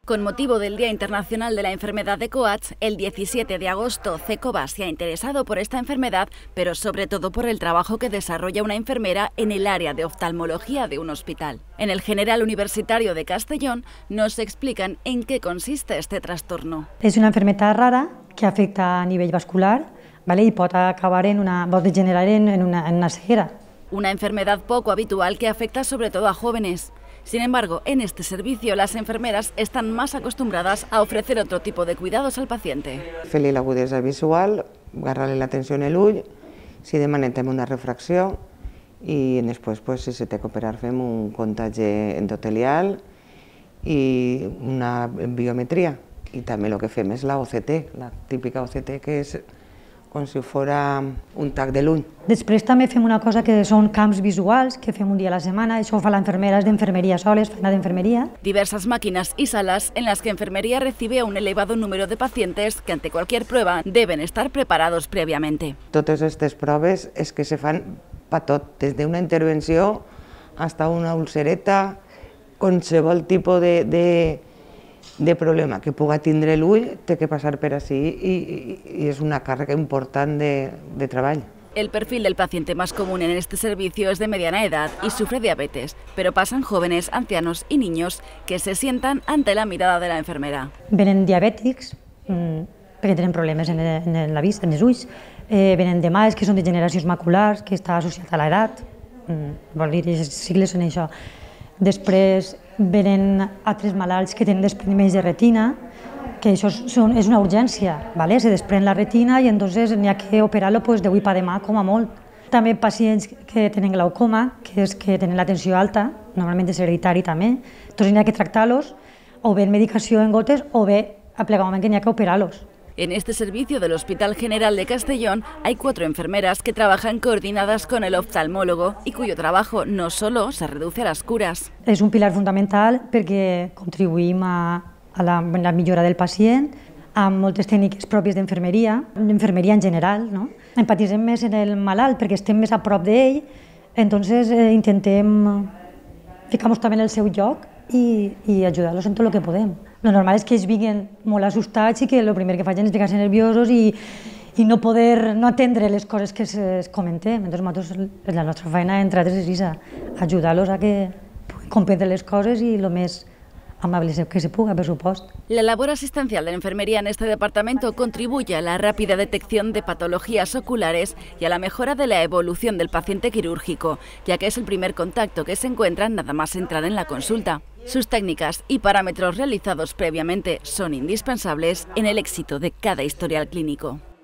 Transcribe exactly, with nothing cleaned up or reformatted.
Con motivo del Día Internacional de la Enfermedad de Coats, el diecisiete de agosto, CECOBA se ha interesado por esta enfermedad, pero sobre todo por el trabajo que desarrolla una enfermera en el área de oftalmología de un hospital. En el General Universitario de Castellón nos explican en qué consiste este trastorno. Es una enfermedad rara que afecta a nivel vascular, ¿vale? Y puede acabar en una, puede degenerar en, en, una, en una ceguera. Una enfermedad poco habitual que afecta sobre todo a jóvenes. Sin embargo, en este servicio las enfermeras están más acostumbradas a ofrecer otro tipo de cuidados al paciente. Fer-li l'agudesa visual, agarrar-li l'atenció en l'ull, si demanem una refracció i després, pues, si se té que operar, fem un contacte endotelial i una biometria. I també el que fem és la O C T, la típica O C T, que és com si fos un tac de l'ull. Després també fem una cosa que són camps visuals, que fem un dia a la setmana, això ho fa l'enfermera, és d'enfermeria soles, feina d'enfermeria. Diversas máquinas y salas en las que enfermería recibe a un elevado número de pacientes que ante cualquier prueba deben estar preparados previamente. Totes aquestes proves és que se fan per tot, des d'una intervenció fins a una ulcereta, qualsevol tipus de, de de problema que puga tindre l'ull té que passar per ací i, i, i és una càrrega important de, de treball. El perfil del paciente más común en este servicio es de mediana edad y sufre diabetes, pero pasan jóvenes, ancianos y niños que se sientan ante la mirada de la enfermera. Venen diabètics, mmm, perquè tenen problemes en, en la vista, en els ulls, eh, venen de mals, que són degeneracions maculars, que està associat a l'edat, mm, vol dir, les sigles són això. Després venen altres malalts que tenen despreniments de retina, que això són, és una urgència, ¿vale? Se desprèn la retina i entonces n'hi ha que operar-lo pues, d'avui per demà com a molt. També pacients que tenen glaucoma, que és que tenen la tensió alta, normalment és hereditari també, entonces n'hi ha que tractar-los o bé en medicació en gotes o bé aplegament que n'hi ha que operar-los. En este servicio del Hospital General de Castellón hay cuatro enfermeras que trabajan coordinadas con el oftalmólogo y cuyo trabajo no solo se reduce a las curas. És un pilar fundamental perquè contribuïm a, a la, la millora del pacient, amb moltes tècniques pròpies d'enfermeria, d'enfermeria en general, no? Empatitzem més en el malalt perquè estem més a prop d'ell, entonces eh, intentem ficar-nos també en el seu lloc i, i ajudar-los en tot el que podem. Lo normal és que ells vinguin molt assustats i que el primer que facin és ficar-se nerviosos i, i no poder no atendre les coses que es comentem. Entonces, nosaltres, la nostra feina, entre altres, és ajudar-los a que puguin comprendre les coses i el més amables que se puga, por supuesto. La labor asistencial de la enfermería en este departamento contribuye a la rápida detección de patologías oculares y a la mejora de la evolución del paciente quirúrgico, ya que es el primer contacto que se encuentra nada más entrar en la consulta. Sus técnicas y parámetros realizados previamente son indispensables en el éxito de cada historial clínico.